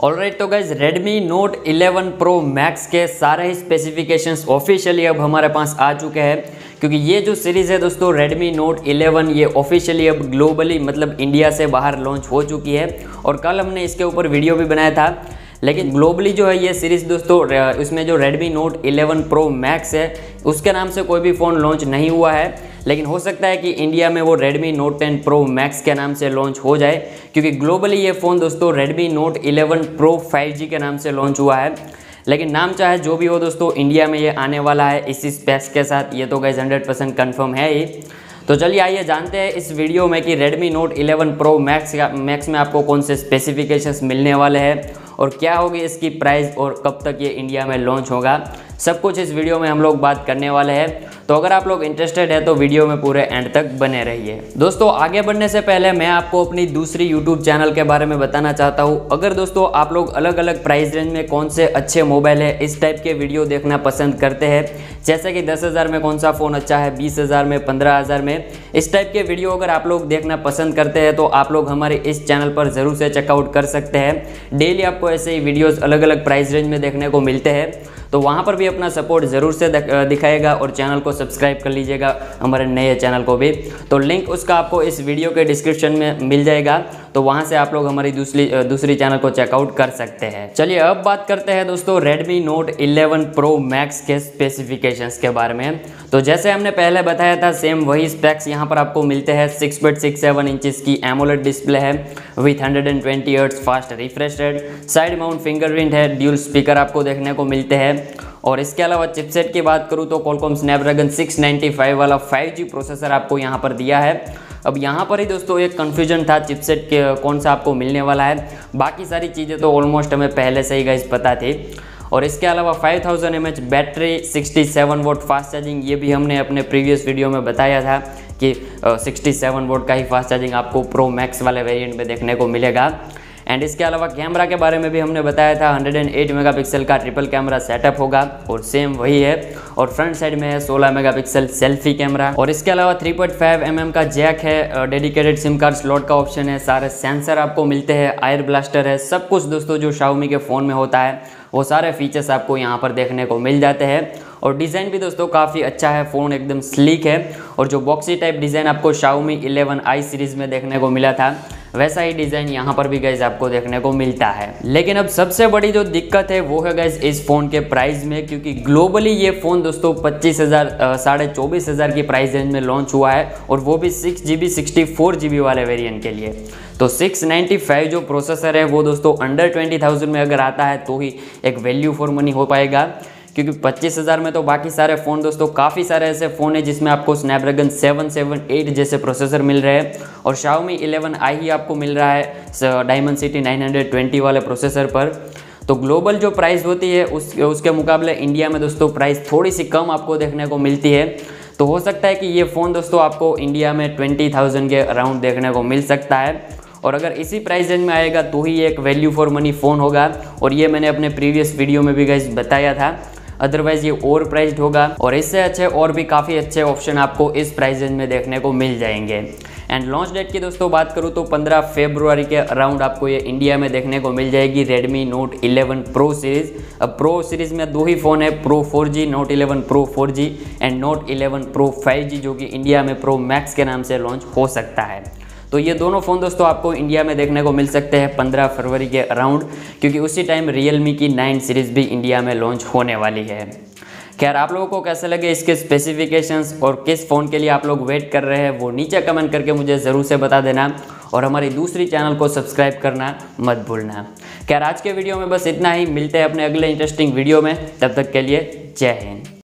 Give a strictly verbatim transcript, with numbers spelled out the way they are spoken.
Alright तो guys Redmi Note eleven Pro Max के सारे ही स्पेसिफिकेशंस ऑफिशियली अब हमारे पास आ चुके हैं, क्योंकि ये जो सीरीज़ है दोस्तों Redmi Note इलेवन ये ऑफिशियली अब ग्लोबली मतलब इंडिया से बाहर लॉन्च हो चुकी है। और कल हमने इसके ऊपर वीडियो भी बनाया था, लेकिन ग्लोबली जो है ये सीरीज़ दोस्तों उसमें जो Redmi Note eleven Pro Max है उसके नाम से कोई भी फ़ोन लॉन्च नहीं हुआ है। लेकिन हो सकता है कि इंडिया में वो Redmi Note ten Pro Max के नाम से लॉन्च हो जाए, क्योंकि ग्लोबली ये फ़ोन दोस्तों Redmi Note eleven Pro five G के नाम से लॉन्च हुआ है। लेकिन नाम चाहे जो भी हो दोस्तों, इंडिया में ये आने वाला है इसी स्पेक्स के साथ, ये तो गाइस हंड्रेड परसेंट कन्फर्म है ही। तो चलिए आइए जानते हैं इस वीडियो में कि Redmi Note eleven Pro Max max में आपको कौन से स्पेसिफिकेशंस मिलने वाले हैं और क्या होगी इसकी प्राइस और कब तक ये इंडिया में लॉन्च होगा, सब कुछ इस वीडियो में हम लोग बात करने वाले हैं। तो अगर आप लोग इंटरेस्टेड है तो वीडियो में पूरे एंड तक बने रहिए। दोस्तों आगे बढ़ने से पहले मैं आपको अपनी दूसरी यूट्यूब चैनल के बारे में बताना चाहता हूँ। अगर दोस्तों आप लोग अलग अलग प्राइस रेंज में कौन से अच्छे मोबाइल है इस टाइप के वीडियो देखना पसंद करते हैं, जैसे कि दस हज़ार में कौन सा फ़ोन अच्छा है, बीस हज़ार में, पंद्रह हज़ार में, इस टाइप के वीडियो अगर आप लोग देखना पसंद करते हैं तो आप लोग हमारे इस चैनल पर ज़रूर से चेकआउट कर सकते हैं। डेली आपको ऐसे ही वीडियोज़ अलग अलग प्राइस रेंज में देखने को मिलते हैं, तो वहाँ पर भी अपना सपोर्ट ज़रूर से दिखाएगा और चैनल को सब्सक्राइब कर लीजिएगा, हमारे नए चैनल को भी। तो लिंक उसका आपको इस वीडियो के डिस्क्रिप्शन में मिल जाएगा, तो वहाँ से आप लोग हमारी दूसरी दूसरी चैनल को चेकआउट कर सकते हैं। चलिए अब बात करते हैं दोस्तों Redmi Note eleven Pro Max के स्पेसिफिकेशंस के बारे में। तो जैसे हमने पहले बताया था सेम वही स्पेक्स यहाँ पर आपको मिलते हैं। Six point six seven inches की एमोलेड डिस्प्ले है with hundred and twenty hertz fast refresh rate, side mount fingerprint है, ड्यूल स्पीकर आपको देखने को मिलते हैं। और इसके अलावा चिपसेट की बात करूँ तो Qualcomm Snapdragon six ninety five वाला फाइव जी प्रोसेसर आपको यहाँ पर दिया है। अब यहाँ पर ही दोस्तों एक कन्फ्यूजन था चिपसेट के कौन सा आपको मिलने वाला है, बाकी सारी चीज़ें तो ऑलमोस्ट हमें पहले से ही गाइस पता थी। और इसके अलावा five thousand M H battery, sixty seven watt fast charging, ये भी हमने अपने प्रीवियस वीडियो में बताया था कि सिक्सटी सेवन वोट का ही फास्ट चार्जिंग आपको प्रो मैक्स वाले वेरिएंट में देखने को मिलेगा। एंड इसके अलावा कैमरा के बारे में भी हमने बताया था हंड्रेड एंड एट मेगापिक्सल का ट्रिपल कैमरा सेटअप होगा और सेम वही है। और फ्रंट साइड में है सोलह मेगापिक्सल सेल्फी कैमरा। और इसके अलावा three point five M M का जैक है, डेडिकेटेड सिम कार्ड स्लॉट का ऑप्शन है, सारे सेंसर आपको मिलते हैं, आयर ब्लास्टर है, सब कुछ दोस्तों जो Xiaomi के फ़ोन में होता है वो सारे फीचर्स आपको यहाँ पर देखने को मिल जाते हैं। और डिज़ाइन भी दोस्तों काफ़ी अच्छा है, फ़ोन एकदम स्लीक है। और जो बॉक्सी टाइप डिज़ाइन आपको Xiaomi इलेवन आई सीरीज़ में देखने को मिला था वैसा ही डिज़ाइन यहाँ पर भी गाइज आपको देखने को मिलता है। लेकिन अब सबसे बड़ी जो दिक्कत है वो है गाइज इस फ़ोन के प्राइस में, क्योंकि ग्लोबली ये फ़ोन दोस्तों पच्चीस हज़ार साढ़े चौबीस हज़ार की प्राइस रेंज में लॉन्च हुआ है, और वो भी six G B sixty four G B वाले वेरिएंट के लिए। तो सिक्स नाइंटी फाइव जो प्रोसेसर है वो दोस्तों अंडर ट्वेंटी थाउजेंड में अगर आता है तो ही एक वैल्यू फॉर मनी हो पाएगा, क्योंकि पच्चीस हज़ार में तो बाकी सारे फ़ोन दोस्तों काफ़ी सारे ऐसे फ़ोन है जिसमें आपको स्नैपड्रैगन सेवन सेवन एट जैसे प्रोसेसर मिल रहे हैं, और Xiaomi इलेवन आई ही आपको मिल रहा है Dimensity नाइन हंड्रेड ट्वेंटी वाले प्रोसेसर पर। तो ग्लोबल जो प्राइस होती है उस उसके मुकाबले इंडिया में दोस्तों प्राइस थोड़ी सी कम आपको देखने को मिलती है। तो हो सकता है कि ये फ़ोन दोस्तों आपको इंडिया में ट्वेंटी थाउजेंड के अराउंड देखने को मिल सकता है, और अगर इसी प्राइस रेंज में आएगा तो ही एक वैल्यू फॉर मनी फ़ोन होगा। और ये मैंने अपने प्रीवियस वीडियो में भी गाइस बताया था, अदरवाइज ये ओवर प्राइस्ड होगा और इससे अच्छे और भी काफ़ी अच्छे ऑप्शन आपको इस प्राइस रेंज में देखने को मिल जाएंगे। एंड लॉन्च डेट की दोस्तों बात करूँ तो पंद्रह फरवरी के अराउंड आपको ये इंडिया में देखने को मिल जाएगी Redmi Note eleven Pro series. अब प्रो सीरीज़ में दो ही फ़ोन है, pro four G, Note eleven Pro four G and Note eleven Pro five G, जो कि इंडिया में प्रो मैक्स के नाम से लॉन्च हो सकता है। तो ये दोनों फ़ोन दोस्तों आपको इंडिया में देखने को मिल सकते हैं पंद्रह फरवरी के अराउंड, क्योंकि उसी टाइम Realme की नाइन सीरीज़ भी इंडिया में लॉन्च होने वाली है। खैर आप लोगों को कैसे लगे इसके स्पेसिफिकेशंस और किस फ़ोन के लिए आप लोग वेट कर रहे हैं वो नीचे कमेंट करके मुझे ज़रूर से बता देना, और हमारी दूसरी चैनल को सब्सक्राइब करना मत भूलना। खैर आज के वीडियो में बस इतना ही, मिलते हैं अपने अगले इंटरेस्टिंग वीडियो में, तब तक के लिए जय हिंद।